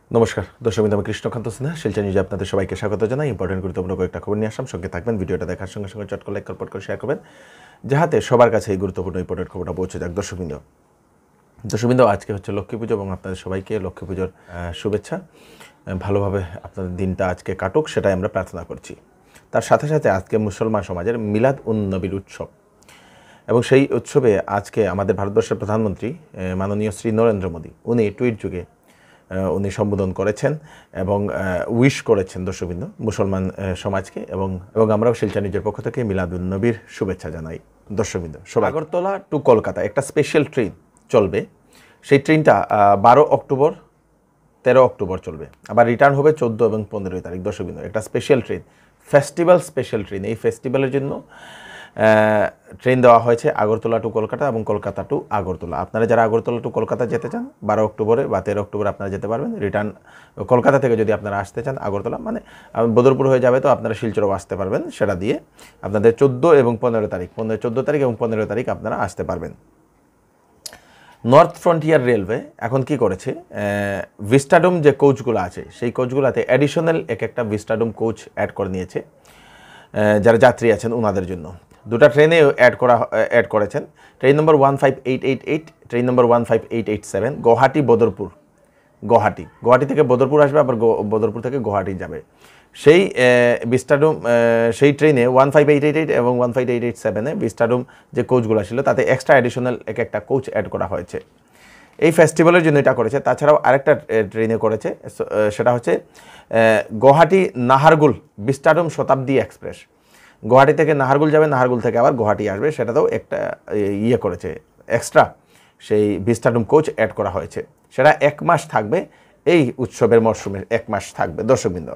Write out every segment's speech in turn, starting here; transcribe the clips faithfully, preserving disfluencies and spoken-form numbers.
নমস্কার দর্শক, আমি কৃষ্ণকান্ত সিনহা, শিলচর নিউজে আপনাদের সবাইকে স্বাগত জানাই। ইম্পর্টেন্ট গুরুত্বপূর্ণ কয়েকটা খবর নিয়ে আসলাম, সঙ্গে থাকবেন। ভিডিওটা দেখার সঙ্গে সঙ্গে চট করে লাইক করপট করে শেয়ার করবেন, যাহাতে সবার কাছে এই গুরুত্বপূর্ণ ইম্পর্টেন্ট খবরটা পৌঁছে যাক। দর্শকবৃন্দ দর্শকবৃন্দ আজকে হচ্ছে লক্ষ্মী পুজো এবং আপনাদের সবাইকে লক্ষ্মী পুজোর শুভেচ্ছা। ভালোভাবে আপনাদের দিনটা আজকে কাটুক, সেটাই আমরা প্রার্থনা করছি। তার সাথে সাথে আজকে মুসলমান সমাজের মিলাদ উন নবীর উৎসব, এবং সেই উৎসবে আজকে আমাদের ভারতবর্ষের প্রধানমন্ত্রী মাননীয় শ্রী নরেন্দ্র মোদী উনি টুইট যুগে উনি সম্বোধন করেছেন এবং উইশ করেছেন দর্শকবৃন্দ মুসলমান সমাজকে, এবং এবং আমরাও শিলচর নিউজের পক্ষ থেকে মিলাদুন নবীর শুভেচ্ছা জানাই। দর্শকবৃন্দ সবাই, আগরতলা টু কলকাতা একটা স্পেশাল ট্রেন চলবে। সেই ট্রেনটা বারো অক্টোবর তেরো অক্টোবর চলবে, আবার রিটার্ন হবে চোদ্দো এবং পনেরোই তারিখ। দর্শকবৃন্দ একটা special train, festival special train. এই ফেস্টিভ্যালের জন্য ট্রেন দেওয়া হয়েছে আগরতলা টু কলকাতা এবং কলকাতা টু আগরতলা। আপনারা যারা আগরতলা টু কলকাতা যেতে চান বারো অক্টোবরে বা তেরো অক্টোবরে আপনারা যেতে পারবেন। রিটার্ন কলকাতা থেকে যদি আপনারা আসতে চান আগরতলা মানে বদরপুর হয়ে যাবে, তো আপনারা শিলচরও আসতে পারবেন। সেটা দিয়ে আপনাদের চোদ্দো এবং পনেরো তারিখ পনেরো চোদ্দো তারিখ এবং পনেরো তারিখ আপনারা আসতে পারবেন। নর্থ ফ্রন্টিয়ার রেলওয়ে এখন কি করেছে, ভিস্টাডোম যে কোচগুলো আছে সেই কোচগুলোতে অ্যাডিশনাল এক একটা ভিস্টাডোম কোচ অ্যাড করে নিয়েছে যারা যাত্রী আছেন ওনাদের জন্য। দুটা ট্রেনে অ্যাড করা অ্যাড করেছেন। Train number one five eight eight eight, train number one five eight eight seven, Guwahati Badarpur. Guwahati Guwahati থেকে বদরপুর আসবে, আবার বদরপুর থেকে গুয়াহাটি যাবে। সেই ভিস্টাডোম সেই ট্রেনে one five eight eight eight এবং ওয়ান ফাইভ এইট এইট সেভেনে ভিস্টাডোম যে কোচগুলো ছিল তাতে এক্সট্রা অ্যাডিশনাল এক একটা কোচ অ্যাড করা হয়েছে। এই ফেস্টিভ্যালের জন্য এটা করেছে। তাছাড়াও আরেকটা ট্রেনে করেছে, সেটা হচ্ছে গুয়াহাটি নাহারগুল ভিস্টাডোম শতাব্দী এক্সপ্রেস। গুয়াহাটি থেকে নাহারগুল যাবে, নাহারগুল থেকে আবার গুয়াহাটি আসবে, সেটাতেও একটা ইয়ে করেছে, এক্সট্রা সেই ভিস্টাডোম কোচ অ্যাড করা হয়েছে। সেটা এক মাস থাকবে, এই উৎসবের মরশুমে এক মাস থাকবে। দর্শকবৃন্দ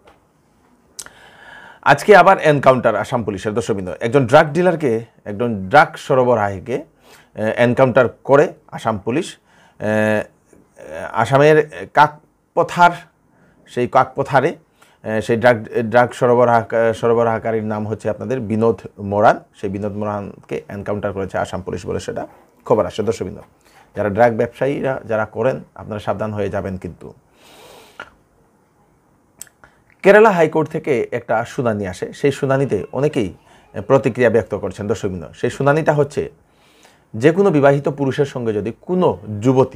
আজকে আবার এনকাউন্টার আসাম পুলিশের। দর্শকবৃন্দ একজন ড্রাগ ডিলারকে, একজন ড্রাগ সরবরাহীকে এনকাউন্টার করে আসাম পুলিশ। আসামের কাকপথার, সেই কাকপথারে সেই ড্রাগ ড্রাগ সরবরাহ সরবরাহকারীর নাম হচ্ছে আপনাদের বিনোদ মোরান। সেই বিনোদ মোরানকে এনকাউন্টার করেছে আসাম পুলিশ বলে সেটা খবর আসে। দর্শকবৃন্দ যারা ড্রাগ ব্যবসায়ীরা যারা করেন আপনারা সাবধান হয়ে যাবেন। কিন্তু কেরালা হাইকোর্ট থেকে একটা শুনানি আসে, সেই শুনানিতে অনেকেই প্রতিক্রিয়া ব্যক্ত করছেন। দর্শকবৃন্দ সেই শুনানিটা হচ্ছে, যে কোনো বিবাহিত পুরুষের সঙ্গে যদি কোনো যুবতী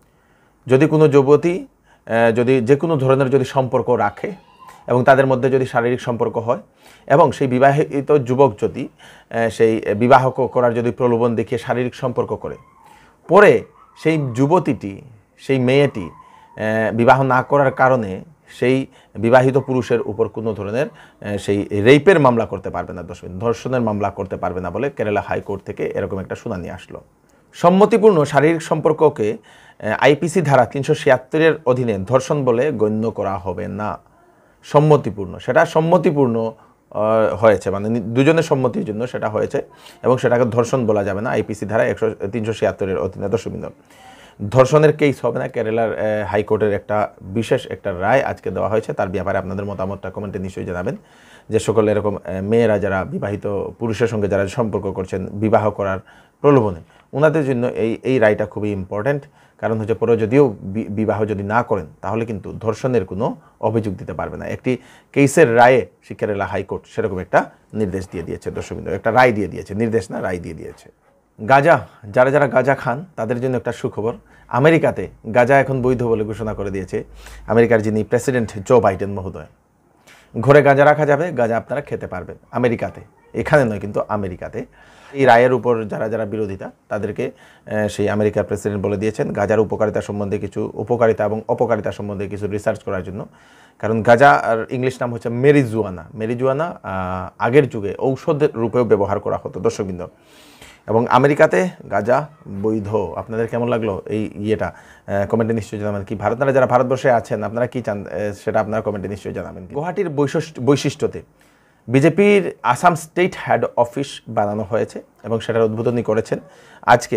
যদি কোনো যুবতী যদি যে কোনো ধরনের যদি সম্পর্ক রাখে এবং তাদের মধ্যে যদি শারীরিক সম্পর্ক হয়, এবং সেই বিবাহিত যুবক যদি সেই বিবাহ করার যদি প্রলোভন দেখিয়ে শারীরিক সম্পর্ক করে, পরে সেই যুবতীটি সেই মেয়েটি বিবাহ না করার কারণে সেই বিবাহিত পুরুষের উপর কোনো ধরনের সেই রেপের মামলা করতে পারবে না, ধর্ষণের মামলা করতে পারবে না বলে কেরালা হাইকোর্ট থেকে এরকম একটা শুনানি আসলো। সম্মতিপূর্ণ শারীরিক সম্পর্ককে আইপিসি ধারা তিনশো ছিয়াত্তরের অধীনে ধর্ষণ বলে গণ্য করা হবে না। সম্মতিপূর্ণ, সেটা সম্মতিপূর্ণ হয়েছে, মানে দুজনের সম্মতির জন্য সেটা হয়েছে, এবং সেটাকে ধর্ষণ বলা যাবে না আইপিসি ধারা একশো তিনশো ছিয়াত্তরের অধীনে। দর্শকবৃন্দ ধর্ষণের কেস হবে না, কেরালার হাইকোর্টের একটা বিশেষ একটা রায় আজকে দেওয়া হয়েছে। তার ব্যাপারে আপনাদের মতামতটা কমেন্টে নিশ্চয়ই জানাবেন। যে সকল এরকম মেয়েরা যারা বিবাহিত পুরুষের সঙ্গে যারা সম্পর্ক করছেন বিবাহ করার প্রলোভনে, ওনাদের জন্য এই এই রায়টা খুবই ইম্পর্ট্যান্ট। কারণ হচ্ছে পরে যদিও বিবাহ যদি না করেন তাহলে কিন্তু ধর্ষণের কোনো অভিযোগ দিতে পারবে না। একটি কেসের রায়ে কেরালা হাইকোর্ট সেরকম একটা নির্দেশ দিয়ে দিয়েছে। দর্শকবৃন্দ একটা রায় দিয়ে দিয়েছে, নির্দেশ না রায় দিয়ে দিয়েছে। গাঁজা, যারা যারা গাঁজা খান তাদের জন্য একটা সুখবর। আমেরিকাতে গাঁজা এখন বৈধ বলে ঘোষণা করে দিয়েছে আমেরিকার যিনি প্রেসিডেন্ট জো বাইডেন মহোদয়। ঘরে গাঁজা রাখা যাবে, গাঁজা আপনারা খেতে পারবেন আমেরিকাতে, এখানে নয় কিন্তু আমেরিকাতে। এই রায়ের উপর যারা যারা বিরোধিতা তাদেরকে সেই আমেরিকার প্রেসিডেন্ট বলে দিয়েছেন গাঁজার উপকারিতা সম্বন্ধে কিছু উপকারিতা এবং অপকারিতা সম্বন্ধে কিছু রিসার্চ করার জন্য। কারণ গাঁজা আর ইংলিশ নাম হচ্ছে মেরিজুয়ানা। মেরিজুয়ানা আগের যুগে ঔষধের রূপেও ব্যবহার করা হতো। দর্শকবৃন্দ এবং আমেরিকাতে গাঁজা বৈধ। আপনাদের কেমন লাগলো এই ইয়েটা কমেন্টে নিশ্চয়ই জানাবেন। কি ভারতনারা যারা ভারতবর্ষে আছেন আপনারা কি চান সেটা আপনারা কমেন্টে নিশ্চয়ই জানাবেন। গুয়াহাটির বৈশিষ্ট্যতে বিজেপির আসাম স্টেট হেড অফিস বানানো হয়েছে এবং সেটার উদ্বোধনী করেছেন আজকে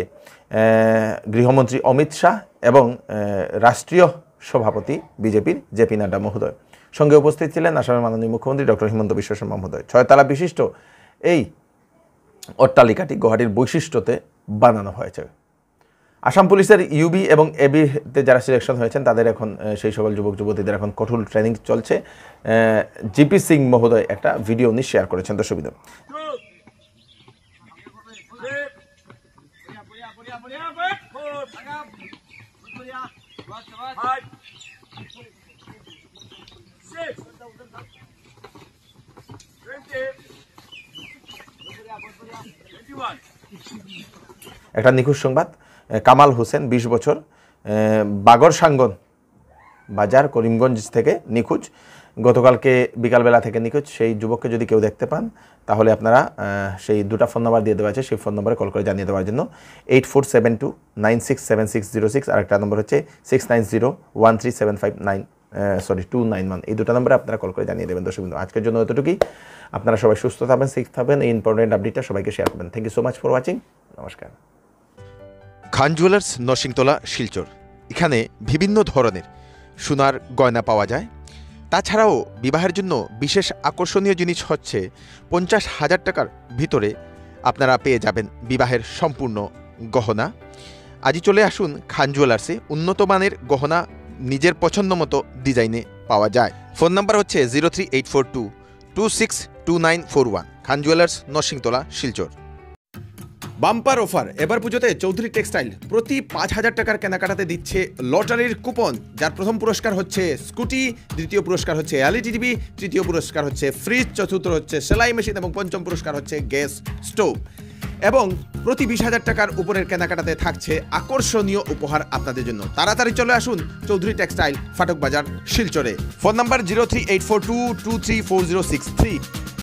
গৃহমন্ত্রী অমিত শাহ এবং রাষ্ট্রীয় সভাপতি বিজেপির জেপি নাড্ডা মহোদয়। সঙ্গে উপস্থিত ছিলেন আসামের মাননীয় মুখ্যমন্ত্রী ডক্টর হিমন্ত বিশ্ব শর্মা মহোদয়। ছয়তলা বিশিষ্ট এই অট্টালিকাটি গুয়াহাটির বৈশিষ্ট্যতে বানানো হয়েছে। আসাম পুলিশের ইউবি এবং এবিতে যারা সিলেকশন হয়েছেন তাদের এখন সেই সকল যুবক যুবতীদের এখন কঠোর ট্রেনিং চলছে। জিপি সিং মহোদয় একটা ভিডিও উনি শেয়ার করেছেন দর্শকবৃন্দ। একটা নিখোঁজ সংবাদ, কামাল হোসেন বিশ বছর, বাগরসাঙ্গন বাজার করিমগঞ্জ থেকে নিখোঁজ, গতকালকে বিকালবেলা থেকে নিখোঁজ। সেই যুবককে যদি কেউ দেখতে পান তাহলে আপনারা সেই দুটা ফোন নাম্বার দিয়ে দেওয়া আছে, সেই ফোন নম্বরে কল করে জানিয়ে দেওয়ার জন্য eight four seven two nine six seven six zero six আর একটা নম্বর হচ্ছে six nine zero one three seven five nine sorry two nine one এই দুটো নম্বরে আপনারা কল করে জানিয়ে দেবেন। দর্শকবৃন্দ, আজকের জন্য এতটুকুই। আপনারা সবাই সুস্থ থাকবেন, সেফ থাকবেন, এই ইম্পর্টেন্ট আপডেটটা সবাইকে শেয়ার করবেন। Thank you so much for watching. নমস্কার। খান জুয়েলার্স, নরসিংতলা, শিলচর। এখানে বিভিন্ন ধরনের সোনার গয়না পাওয়া যায়। তাছাড়াও বিবাহের জন্য বিশেষ আকর্ষণীয় জিনিস হচ্ছে পঞ্চাশ হাজার টাকার ভিতরে আপনারা পেয়ে যাবেন বিবাহের সম্পূর্ণ গহনা। আজই চলে আসুন খান জুয়েলার্সে। উন্নত মানের গহনা নিজের পছন্দ মতো ডিজাইনে পাওয়া যায়। ফোন নাম্বার হচ্ছে zero three eight four two two six two nine four one. Khan jewellers, Narsingtola, Silchar. Bumper offer এবার পুজোতে চৌধুরী টেক্সটাইল প্রতি পাঁচ হাজার টাকার কেনাকাটাতে দিচ্ছে লটারির কুপন, যার প্রথম পুরস্কার হচ্ছে স্কুটি, দ্বিতীয় পুরস্কার হচ্ছে এলইডি টিভি, তৃতীয় পুরস্কার হচ্ছে ফ্রিজ, চতুর্থ হচ্ছে সেলাই মেশিন এবং পঞ্চম পুরস্কার হচ্ছে গ্যাস স্টোভ। এবং প্রতি বিশ হাজার টাকার উপরের কেনাকাটাতে থাকছে আকর্ষণীয় উপহার আপনাদের জন্য। তাড়াতাড়ি চলে আসুন চৌধুরী টেক্সটাইল, ফাটক বাজার, শিলচরে। Phone number zero three eight four two two three four zero six three.